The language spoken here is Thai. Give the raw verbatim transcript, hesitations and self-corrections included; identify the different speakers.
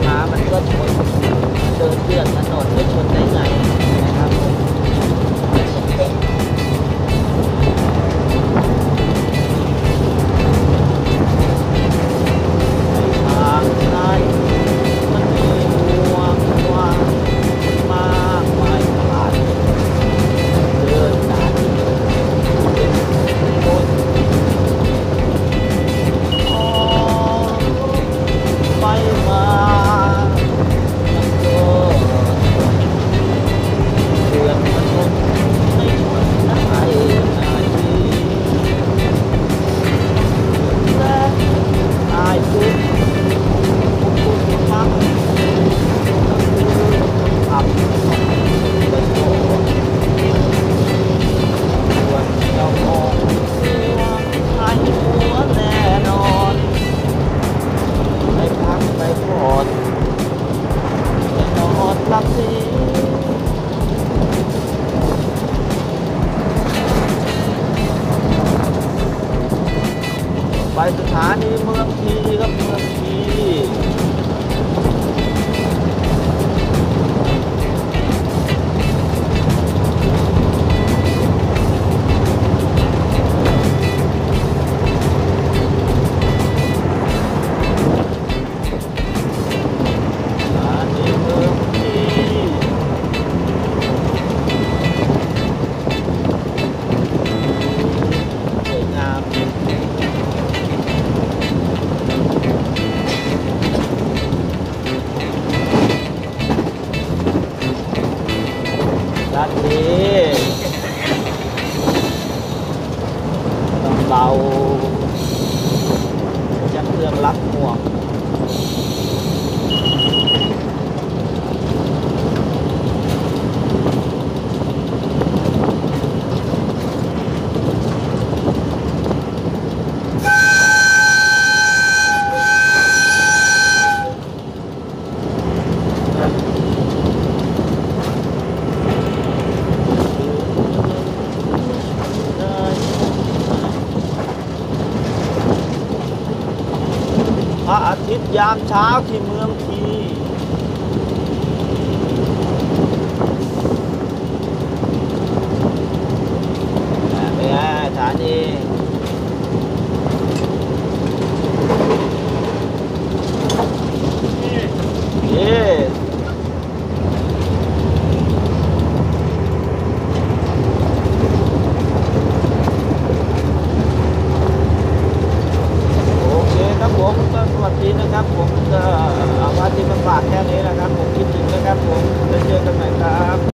Speaker 1: มามันก็ชนเดินเลือดถนนไม่ชนได้ไงนะครับผมทางไหนมันมีห่วงวางมากมายตลาดเดินสายเป็นคนอ๋อไปมามันก็เดือนมันคงไม่ชนได้นาทีและอายทุกคุณฟังอับไปโซ่ส่วนเจ้าของตัวให้หัวแน่นอนให้พักไปก่อนให้นอนหลับดีไปสถานีเมืองทีครับเมืองทีสถานีเมืองทีสวยงามด้านนี้ต้องเบาจะเครื่องรับห่วงพระอาทิตย์ยามเช้าที่เมืองทีไปไงสถานีเย้โอเคครับผมก็สวัสดีนะครับผมก็เอาว่าที่มาฝากแค่นี้นะครับผมคิดถึงนะครับผมจะเจอกันใหม่